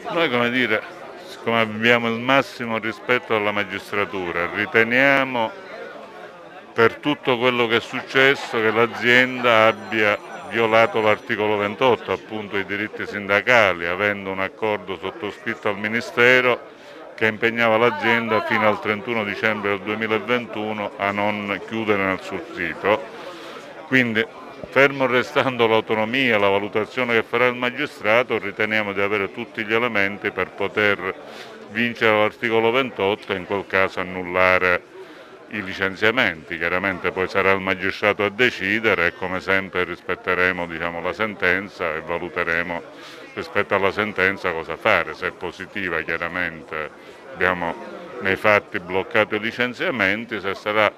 Noi, come dire, siccome abbiamo il massimo rispetto alla magistratura, riteniamo per tutto quello che è successo che l'azienda abbia violato l'articolo 28, appunto i diritti sindacali, avendo un accordo sottoscritto al Ministero che impegnava l'azienda fino al 31 dicembre del 2021 a non chiudere nel suo sito. Quindi, fermo restando l'autonomia e la valutazione che farà il magistrato, riteniamo di avere tutti gli elementi per poter vincere l'articolo 28 e in quel caso annullare i licenziamenti. Chiaramente poi sarà il magistrato a decidere e come sempre rispetteremo, la sentenza e valuteremo rispetto alla sentenza cosa fare. Se è positiva, chiaramente abbiamo nei fatti bloccato i licenziamenti, se sarà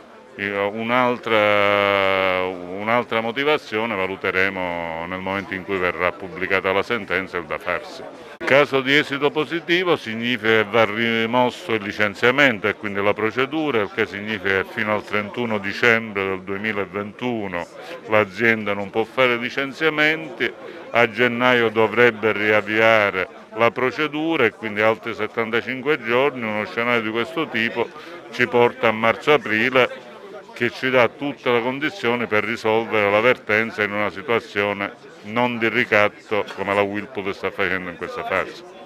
un'altra motivazione valuteremo nel momento in cui verrà pubblicata la sentenza il da farsi. In caso di esito positivo significa che va rimosso il licenziamento e quindi la procedura, il che significa che fino al 31 dicembre del 2021 l'azienda non può fare licenziamenti, a gennaio dovrebbe riavviare la procedura e quindi altri 75 giorni. Uno scenario di questo tipo ci porta a marzo-aprile, che ci dà tutte le condizioni per risolvere la vertenza in una situazione non di ricatto come la Whirlpool sta facendo in questa fase.